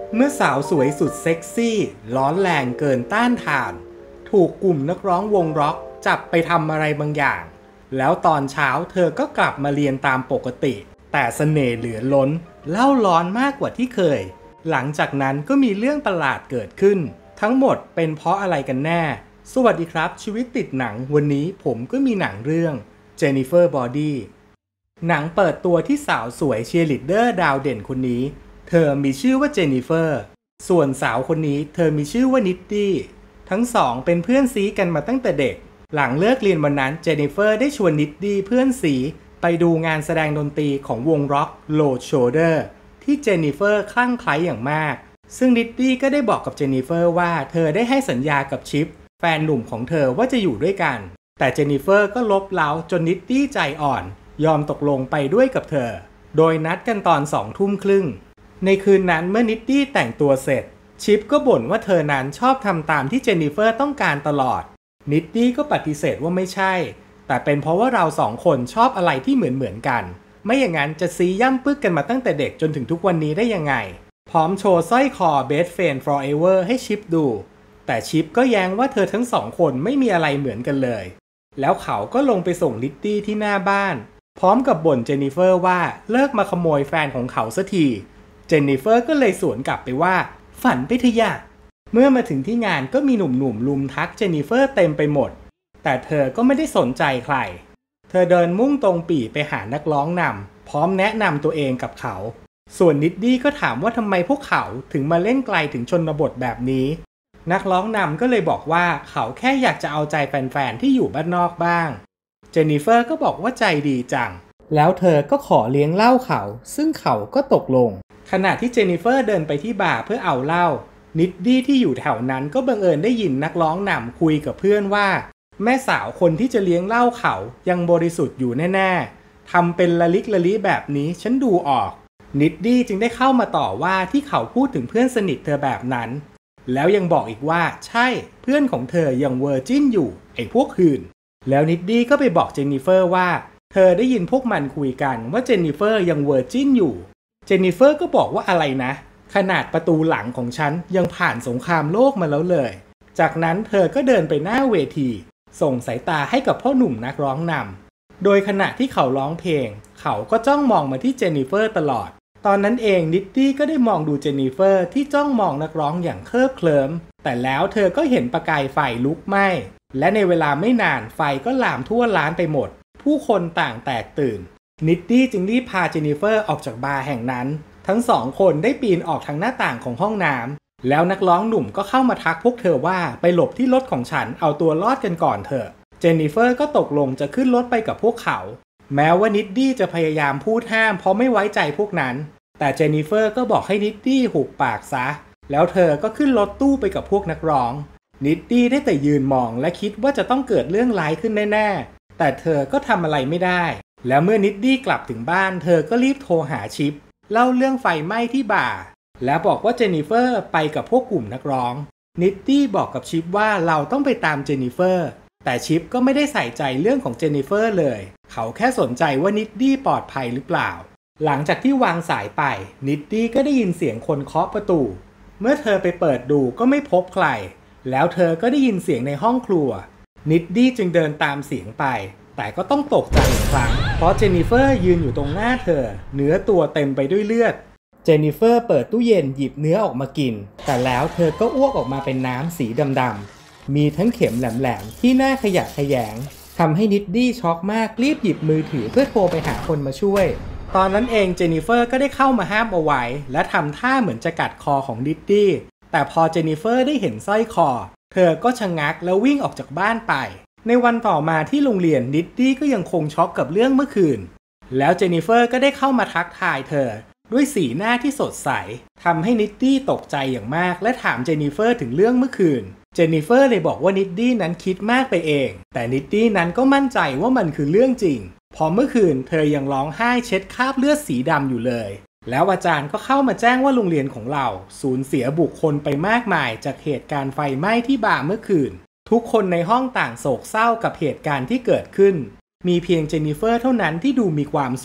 เมื่อสาวสวยสุดเซ็กซี่ร้อนแรงเกินต้านทานถูกกลุ่มนักร้องวงร็อกจับไปทำอะไรบางอย่างแล้วตอนเช้าเธอก็กลับมาเรียนตามปกติแต่เสน่ห์เหลือล้นเล่าร้อนมากกว่าที่เคยหลังจากนั้นก็มีเรื่องประหลาดเกิดขึ้นทั้งหมดเป็นเพราะอะไรกันแน่สวัสดีครับชีวิตติดหนังวันนี้ผมก็มีหนังเรื่อง Jennifer Body หนังเปิดตัวที่สาวสวยเชียร์ลีดเดอร์ดาวเด่นคนนี้เธอมีชื่อว่าเจนนิเฟอร์ส่วนสาวคนนี้เธอมีชื่อว่านิตตี้ทั้งสองเป็นเพื่อนซีกันมาตั้งแต่เด็กหลังเลิกเรียนวันนั้นเจนนิเฟอร์ได้ชวนนิตตี้เพื่อนซีไปดูงานแสดงดนตรีของวงร็อกโลดโชเดอร์ที่เจนนิเฟอร์คลั่งไคล้อย่างมากซึ่งนิตตี้ก็ได้บอกกับเจนนิเฟอร์ว่าเธอได้ให้สัญญากับชิปแฟนหนุ่มของเธอว่าจะอยู่ด้วยกันแต่เจนนิเฟอร์ก็ลบเล้าจนนิตตี้ใจอ่อนยอมตกลงไปด้วยกับเธอโดยนัดกันตอน20:30ในคืนนั้นเมื่อนิตตี้แต่งตัวเสร็จชิปก็บ่นว่าเธอนั้นชอบทำตามที่เจนนิเฟอร์ต้องการตลอดนิตตี้ก็ปฏิเสธว่าไม่ใช่แต่เป็นเพราะว่าเราสองคนชอบอะไรที่เหมือนกันไม่อย่างนั้นจะซีย่ำปึกกันมาตั้งแต่เด็กจนถึงทุกวันนี้ได้ยังไงพร้อมโชว์สร้อยคอ Best Friend Forever ให้ชิปดูแต่ชิปก็แย้งว่าเธอทั้งสองคนไม่มีอะไรเหมือนกันเลยแล้วเขาก็ลงไปส่งนิตตี้ที่หน้าบ้านพร้อมกับบ่นเจนนิเฟอร์ว่าเลิกมาขโมยแฟนของเขาสักทีเจนนิเฟอร์ก็เลยสวนกลับไปว่าฝันไปเถอะอย่าเมื่อมาถึงที่งานก็มีหนุ่มๆลุมทักเจนนิเฟอร์เต็มไปหมดแต่เธอก็ไม่ได้สนใจใครเธอเดินมุ่งตรงปี่ไปหานักร้องนำพร้อมแนะนำตัวเองกับเขาส่วนนิดดี้ก็ถามว่าทำไมพวกเขาถึงมาเล่นไกลถึงชนบทแบบนี้นักร้องนำก็เลยบอกว่าเขาแค่อยากจะเอาใจแฟนๆที่อยู่บ้านนอกบ้างเจนนิเฟอร์ก็บอกว่าใจดีจังแล้วเธอก็ขอเลี้ยงเหล้าเขาซึ่งเขาก็ตกลงขณะที่เจนนิเฟอร์เดินไปที่บาร์เพื่อเอาเหล้านิดดี้ที่อยู่แถวนั้นก็บังเอิญได้ยินนักร้องนำคุยกับเพื่อนว่าแม่สาวคนที่จะเลี้ยงเหล้าเขายังบริสุทธิ์อยู่แน่ๆทำเป็นละลิกละลิแบบนี้ฉันดูออกนิดดี้จึงได้เข้ามาต่อว่าที่เขาพูดถึงเพื่อนสนิทเธอแบบนั้นแล้วยังบอกอีกว่าใช่เพื่อนของเธอยังเวอร์จินอยู่ไอ้พวกหื่นแล้วนิดดี้ก็ไปบอกเจนนิเฟอร์ว่าเธอได้ยินพวกมันคุยกันว่าเจนนิเฟอร์ยังเวอร์จินอยู่เจนนิเฟอร์ก็บอกว่าอะไรนะขนาดประตูหลังของฉันยังผ่านสงครามโลกมาแล้วเลยจากนั้นเธอก็เดินไปหน้าเวทีส่งสายตาให้กับพ่อหนุ่มนักร้องนำโดยขณะที่เขาร้องเพลงเขาก็จ้องมองมาที่เจนนิเฟอร์ตลอดตอนนั้นเองนิตตี้ก็ได้มองดูเจนนิเฟอร์ที่จ้องมองนักร้องอย่างเคลิบเคลิ้มแต่แล้วเธอก็เห็นประกายไฟลุกไหม้และในเวลาไม่นานไฟก็ลามทั่วร้านไปหมดผู้คนต่างแตกตื่นนิตตี้จึงรีบพาเจนนิเฟอร์ออกจากบาร์แห่งนั้นทั้งสองคนได้ปีนออกทางหน้าต่างของห้องน้ำแล้วนักร้องหนุ่มก็เข้ามาทักพวกเธอว่าไปหลบที่รถของฉันเอาตัวรอดกันก่อนเถอะเจนนิเฟอร์ก็ตกลงจะขึ้นรถไปกับพวกเขาแม้ว่านิตตี้จะพยายามพูดห้ามเพราะไม่ไว้ใจพวกนั้นแต่เจนนิเฟอร์ก็บอกให้นิตตี้หุบปากซะแล้วเธอก็ขึ้นรถตู้ไปกับพวกนักร้องนิตตี้ได้แต่ยืนมองและคิดว่าจะต้องเกิดเรื่องร้ายขึ้นแน่ๆแต่เธอก็ทำอะไรไม่ได้แล้วเมื่อนิตตี้กลับถึงบ้านเธอก็รีบโทรหาชิปเล่าเรื่องไฟไหม้ที่บาร์และบอกว่าเจนนิเฟอร์ไปกับพวกกลุ่มนักร้องนิตตี้บอกกับชิปว่าเราต้องไปตามเจนนิเฟอร์แต่ชิปก็ไม่ได้ใส่ใจเรื่องของเจนนิเฟอร์เลยเขาแค่สนใจว่านิตตี้ปลอดภัยหรือเปล่าหลังจากที่วางสายไปนิตตี้ก็ได้ยินเสียงคนเคาะประตูเมื่อเธอไปเปิดดูก็ไม่พบใครแล้วเธอก็ได้ยินเสียงในห้องครัวนิตตี้จึงเดินตามเสียงไปแต่ก็ต้องตกใจอีกครั้งเพราะเจนนิเฟอร์ยืนอยู่ตรงหน้าเธอเนื้อตัวเต็มไปด้วยเลือดเจนนิเฟอร์เปิดตู้เย็นหยิบเนื้อออกมากินแต่แล้วเธอก็อ้วกออกมาเป็นน้ำสีดำๆมีทั้งเข็มแหลมๆที่หน้าขยะแขยงทำให้นิตตี้ช็อกมากรีบหยิบมือถือเพื่อโทรไปหาคนมาช่วยตอนนั้นเองเจนนิเฟอร์ก็ได้เข้ามาห้ามเอาไว้และทำท่าเหมือนจะกัดคอของนิตตี้แต่พอเจนนิเฟอร์ได้เห็นสร้อยคอเธอก็ชะงักแล้ววิ่งออกจากบ้านไปในวันต่อมาที่โรงเรียนนิตตี้ก็ยังคงช็อกกับเรื่องเมื่อคืนแล้วเจนนิเฟอร์ก็ได้เข้ามาทักทายเธอด้วยสีหน้าที่สดใสทำให้นิตตี้ตกใจอย่างมากและถามเจนนิเฟอร์ถึงเรื่องเมื่อคืนเจนนิเฟอร์เลยบอกว่านิตตี้นั้นคิดมากไปเองแต่นิตตี้นั้นก็มั่นใจว่ามันคือเรื่องจริงพอเมื่อคืนเธอยังร้องไห้เช็ดคราบเลือดสีดำอยู่เลยแล้วอาจารย์ก็เข้ามาแจ้งว่าโรงเรียนของเราสูญเสียบุคคลไปมากมายจากเหตุการณ์ไฟไหม้ที่บาร์เมื่อคืนทุกคนในห้องต่างโศกเศร้ากับเหตุการณ์ที่เกิดขึ้นมีเพียงเจนนิเฟอร์เท่านั้นที่ดูมีความสุข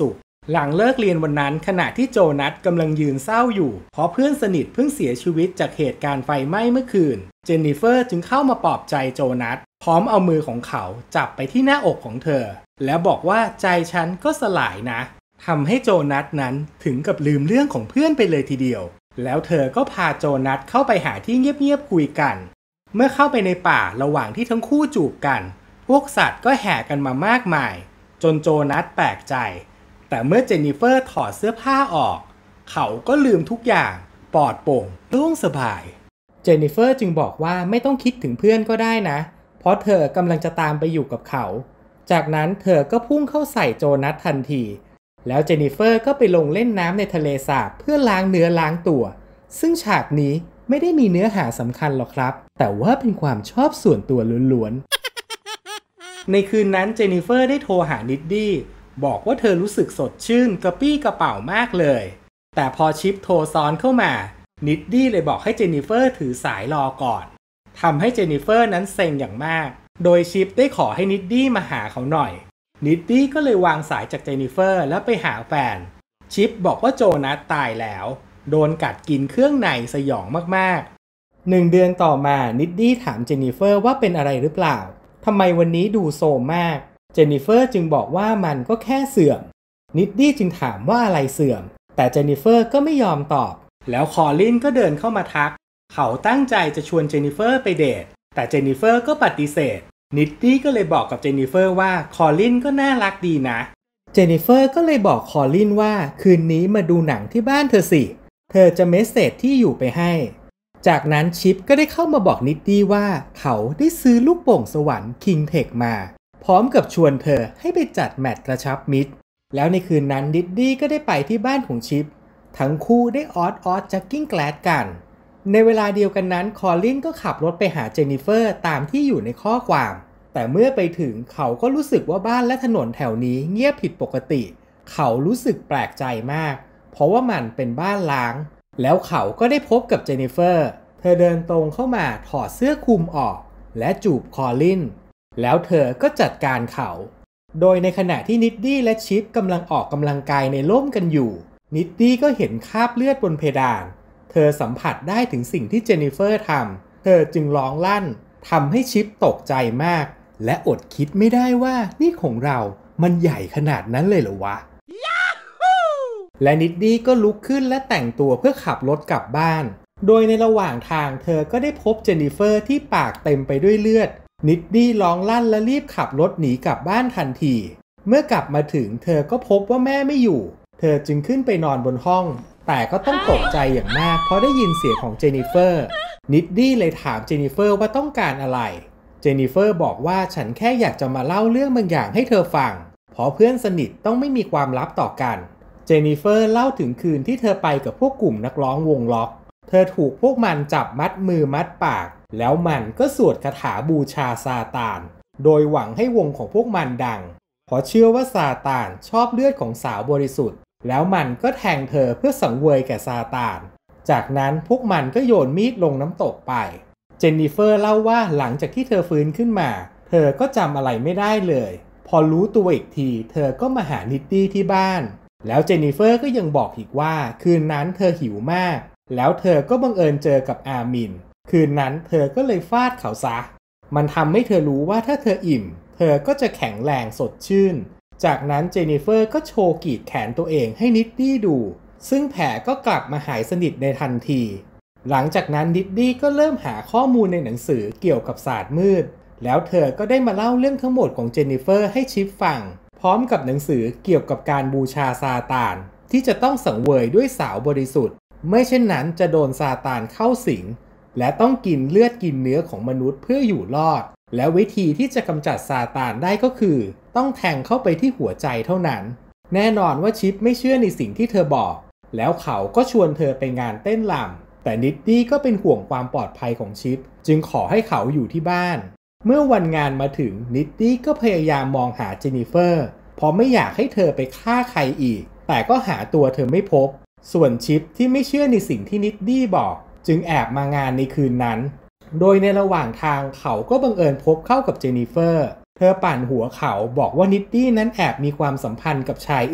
หลังเลิกเรียนวันนั้นขณะที่โจนัสกำลังยืนเศร้าอยู่เพราะเพื่อนสนิทเพิ่งเสียชีวิตจากเหตุการณ์ไฟไหม้เมื่อคืนเจนนิเฟอร์จึงเข้ามาปลอบใจโจนัสพร้อมเอามือของเขาจับไปที่หน้าอกของเธอแล้วบอกว่าใจฉันก็สลายนะทำให้โจนัสนั้นถึงกับลืมเรื่องของเพื่อนไปเลยทีเดียวแล้วเธอก็พาโจนัสเข้าไปหาที่เงียบๆคุยกันเมื่อเข้าไปในป่าระหว่างที่ทั้งคู่จูบกันพวกสัตว์ก็แห่กันมามากมายจนโจนัสแปลกใจแต่เมื่อเจนนิเฟอร์ถอดเสื้อผ้าออกเขาก็ลืมทุกอย่างปลอดโปร่งโล่งสบายเจนนิเฟอร์จึงบอกว่าไม่ต้องคิดถึงเพื่อนก็ได้นะเพราะเธอกำลังจะตามไปอยู่กับเขาจากนั้นเธอก็พุ่งเข้าใส่โจนัสทันทีแล้วเจนนิเฟอร์ก็ไปลงเล่นน้ำในทะเลสาบเพื่อล้างเนื้อล้างตัวซึ่งฉากนี้ไม่ได้มีเนื้อหาสำคัญหรอกครับแต่ว่าเป็นความชอบส่วนตัวล้วนๆในคืนนั้นเจนนิเฟอร์ได้โทรหานิดดี้บอกว่าเธอรู้สึกสดชื่นกระปี้กระเป๋ามากเลยแต่พอชิปโทรซ้อนเข้ามานิดดี้เลยบอกให้เจนนิเฟอร์ถือสายรอก่อนทำให้เจนนิเฟอร์นั้นเซ็งอย่างมากโดยชิปได้ขอให้นิดดี้มาหาเขาหน่อยนิดดี้ก็เลยวางสายจากเจนนิเฟอร์แล้วไปหาแฟนชิปบอกว่าโจนัสตายแล้วโดนกัดกินเครื่องในสยองมากๆ1 เดือนต่อมานิดดี้ถามเจนนิเฟอร์ว่าเป็นอะไรหรือเปล่าทำไมวันนี้ดูโซมมากเจนนิเฟอร์จึงบอกว่ามันก็แค่เสื่อมนิดดี้จึงถามว่าอะไรเสื่อมแต่เจนนิเฟอร์ก็ไม่ยอมตอบแล้วคอลินก็เดินเข้ามาทักเขาตั้งใจจะชวนเจนนิเฟอร์ไปเดทแต่เจนนิเฟอร์ก็ปฏิเสธนิดดี้ก็เลยบอกกับเจนนิเฟอร์ว่าคอลินก็น่ารักดีนะเจนนิเฟอร์ก็เลยบอกคอลินว่าคืนนี้มาดูหนังที่บ้านเธอสิเธอจะเมสเสจที่อยู่ไปให้จากนั้นชิปก็ได้เข้ามาบอกนิดดี้ว่าเขาได้ซื้อลูกโป่งสวรรค์คิงเทคมาพร้อมกับชวนเธอให้ไปจัดแมตช์กระชับมิตรแล้วในคืนนั้นนิดดี้ก็ได้ไปที่บ้านของชิปทั้งคู่ได้ออดจักกิ้งแกลดกันในเวลาเดียวกันนั้นคอลินก็ขับรถไปหาเจนนิเฟอร์ตามที่อยู่ในข้อความแต่เมื่อไปถึงเขาก็รู้สึกว่าบ้านและถนนแถวนี้เงียบผิดปกติเขารู้สึกแปลกใจมากเพราะว่ามันเป็นบ้านล้างแล้วเขาก็ได้พบกับเจนนิเฟอร์เธอเดินตรงเข้ามาถอดเสื้อคลุมออกและจูบคอลินแล้วเธอก็จัดการเขาโดยในขณะที่นิดดี้และชิปกำลังออกกำลังกายในร่มกันอยู่นิดดี้ก็เห็นคราบเลือดบนเพดานเธอสัมผัสได้ถึงสิ่งที่เจนนิเฟอร์ทำเธอจึงร้องลั่นทำให้ชิปตกใจมากและอดคิดไม่ได้ว่านี่ของเรามันใหญ่ขนาดนั้นเลยเหรอวะและนิดดี้ก็ลุกขึ้นและแต่งตัวเพื่อขับรถกลับบ้านโดยในระหว่างทางเธอก็ได้พบเจนนิเฟอร์ที่ปากเต็มไปด้วยเลือดนิดดี้ร้องลั่นและรีบขับรถหนีกลับบ้านทันทีเมื่อกลับมาถึงเธอก็พบว่าแม่ไม่อยู่เธอจึงขึ้นไปนอนบนห้องแต่ก็ต้องตกใจอย่างมากเพราะได้ยินเสียงของเจนนิเฟอร์นิดดี้เลยถามเจนนิเฟอร์ว่าต้องการอะไรเจนนิเฟอร์บอกว่าฉันแค่อยากจะมาเล่าเรื่องบางอย่างให้เธอฟังเพราะเพื่อนสนิทต้องไม่มีความลับต่อกันเจนนิเฟอร์เล่าถึงคืนที่เธอไปกับพวกกลุ่มนักร้องวงล็อกเธอถูกพวกมันจับมัดมือมัดปากแล้วมันก็สวดคาถาบูชาซาตานโดยหวังให้วงของพวกมันดังเพราะเชื่อว่าซาตานชอบเลือดของสาวบริสุทธิ์แล้วมันก็แทงเธอเพื่อสังเวยแก่ซาตานจากนั้นพวกมันก็โยนมีดลงน้ำตกไปเจนนิเฟอร์เล่าว่าหลังจากที่เธอฟื้นขึ้นมาเธอก็จำอะไรไม่ได้เลยพอรู้ตัวอีกทีเธอก็มาหานิดดี้ที่บ้านแล้วเจนนิเฟอร์ก็ยังบอกอีกว่าคืนนั้นเธอหิวมากแล้วเธอก็บังเอิญเจอกับอามินคืนนั้นเธอก็เลยฟาดเขาซะมันทำให้เธอรู้ว่าถ้าเธออิ่มเธอก็จะแข็งแรงสดชื่นจากนั้นเจนนิเฟอร์ก็โชว์กรีดแขนตัวเองให้นิดดี้ดูซึ่งแผลก็กลับมาหายสนิทในทันทีหลังจากนั้นนิดดี้ก็เริ่มหาข้อมูลในหนังสือเกี่ยวกับศาสตร์มืดแล้วเธอก็ได้มาเล่าเรื่องทั้งหมดของเจนนิเฟอร์ให้ชิปฟังพร้อมกับหนังสือเกี่ยวกับการบูชาซาตานที่จะต้องสังเวยด้วยสาวบริสุทธิ์ไม่เช่นนั้นจะโดนซาตานเข้าสิงและต้องกินเลือดกินเนื้อของมนุษย์เพื่ออยู่รอดและวิธีที่จะกำจัดซาตานได้ก็คือต้องแทงเข้าไปที่หัวใจเท่านั้นแน่นอนว่าชิปไม่เชื่อในสิ่งที่เธอบอกแล้วเขาก็ชวนเธอไปงานเต้นรำแต่นิดดี้ก็เป็นห่วงความปลอดภัยของชิปจึงขอให้เขาอยู่ที่บ้านเมื่อวันงานมาถึงนิดดี้ก็พยายามมองหาเจนนิเฟอร์เพราะไม่อยากให้เธอไปฆ่าใครอีกแต่ก็หาตัวเธอไม่พบส่วนชิปที่ไม่เชื่อในสิ่งที่นิดดี้บอกจึงแอบมางานในคืนนั้นโดยในระหว่างทางเขาก็บังเอิญพบเข้ากับเจนนิเฟอร์เธอปั่นหัวเขาบอกว่านิดดี้นั้นแอบมีความสัมพันธ์กับชายอื่น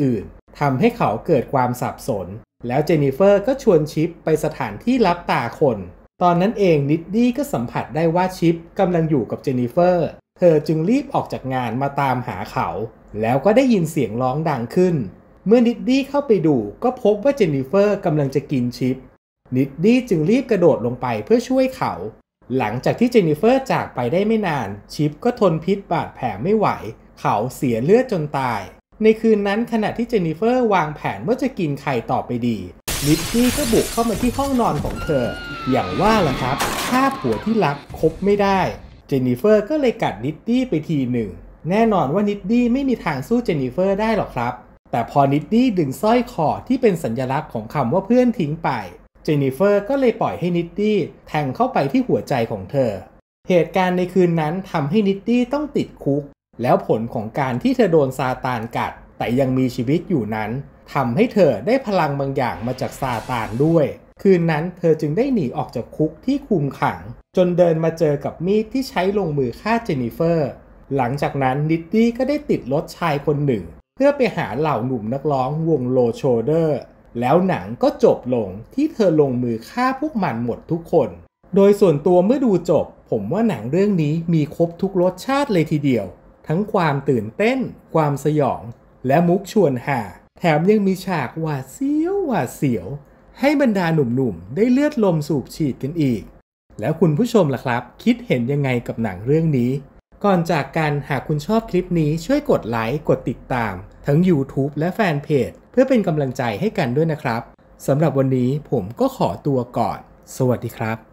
ทำให้เขาเกิดความสับสนแล้วเจนนิเฟอร์ก็ชวนชิปไปสถานที่ลับตาคนตอนนั้นเองนิดดี้ก็สัมผัสได้ว่าชิปกำลังอยู่กับเจนนิเฟอร์เธอจึงรีบออกจากงานมาตามหาเขาแล้วก็ได้ยินเสียงร้องดังขึ้นเมื่อนิดดี้เข้าไปดูก็พบว่าเจนนิเฟอร์กำลังจะกินชิปนิดดี้จึงรีบกระโดดลงไปเพื่อช่วยเขาหลังจากที่เจนนิเฟอร์จากไปได้ไม่นานชิปก็ทนพิษบาดแผลไม่ไหวเขาเสียเลือดจนตายในคืนนั้นขณะที่เจนนิเฟอร์วางแผนว่าจะกินใครต่อไปดีนิดดี้ก็บุกเข้ามาที่ห้องนอนของเธออย่างว่าล่ะครับฆ่าผัวที่รักคบไม่ได้เจนนิเฟอร์ก็เลยกัดนิดดี้ไปทีหนึ่งแน่นอนว่านิดดี้ไม่มีทางสู้เจนนิเฟอร์ได้หรอกครับแต่พอนิดดี้ดึงสร้อยคอที่เป็นสัญลักษณ์ของคำว่าเพื่อนทิ้งไปเจนนิเฟอร์ก็เลยปล่อยให้นิดดี้แทงเข้าไปที่หัวใจของเธอเหตุการณ์ในคืนนั้นทำให้นิดดี้ต้องติดคุกแล้วผลของการที่เธอโดนซาตานกัดแต่ยังมีชีวิตอยู่นั้นทำให้เธอได้พลังบางอย่างมาจากซาตานด้วยคืนนั้นเธอจึงได้หนีออกจากคุกที่คุมขังจนเดินมาเจอกับมีดที่ใช้ลงมือฆ่าเจนนิเฟอร์หลังจากนั้นนิดดี้ก็ได้ติดรถชายคนหนึ่งเพื่อไปหาเหล่าหนุ่มนักร้องวงโลโชเดอร์แล้วหนังก็จบลงที่เธอลงมือฆ่าพวกมันหมดทุกคนโดยส่วนตัวเมื่อดูจบผมว่าหนังเรื่องนี้มีครบทุกรสชาติเลยทีเดียวทั้งความตื่นเต้นความสยองและมุกชวนหาแถมยังมีฉากหวาดเสียวให้บรรดาหนุ่มๆได้เลือดลมสูบฉีดกันอีกแล้วคุณผู้ชมล่ะครับคิดเห็นยังไงกับหนังเรื่องนี้ก่อนจากกันหากคุณชอบคลิปนี้ช่วยกดไลค์กดติดตามทั้ง YouTube และแฟนเพจเพื่อเป็นกำลังใจให้กันด้วยนะครับสำหรับวันนี้ผมก็ขอตัวก่อนสวัสดีครับ